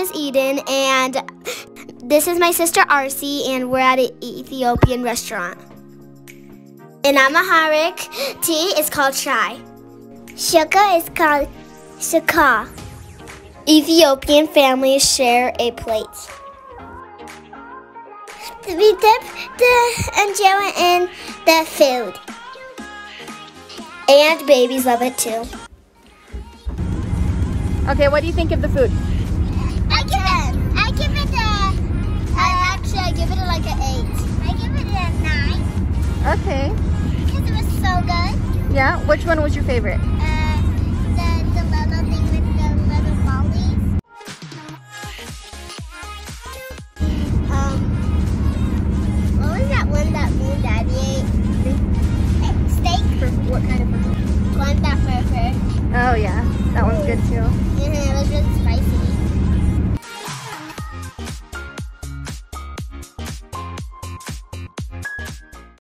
is Eden, and this is my sister Arcee, and we're at an Ethiopian restaurant. And I'm Amharic. Tea is called chai. Sugar is called sukkah. Ethiopian families share a plate. We dip the injera in the food. And babies love it too. Okay, what do you think of the food? I give it I give it like an 8. I give it a 9. Okay. Because it was so good. Yeah, which one was your favorite? The little thing with the little lollies. What was that one that me and Daddy ate? Steak? What kind of food? One that fur. Oh yeah, that one's good too. It was really spicy.